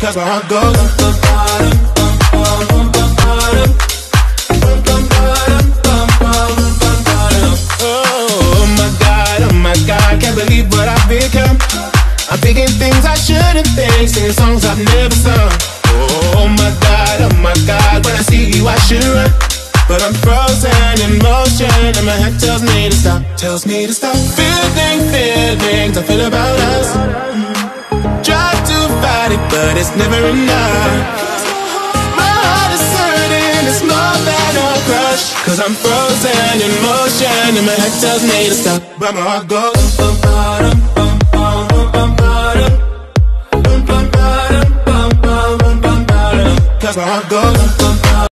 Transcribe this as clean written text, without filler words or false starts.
Cause my heart goes. Oh my God, can't believe what I've become. I'm thinking things I shouldn't think, singing songs I've never sung. Oh my God, when I see you I should run, but I'm frozen in motion and my head tells me to stop, Feelings I feel about us. Try to fight it, but it's never enough. My heart is hurting, it's more than a crush. Cause I'm frozen in motion and my head tells me to stop, but my heart goes. Cause my heart goes.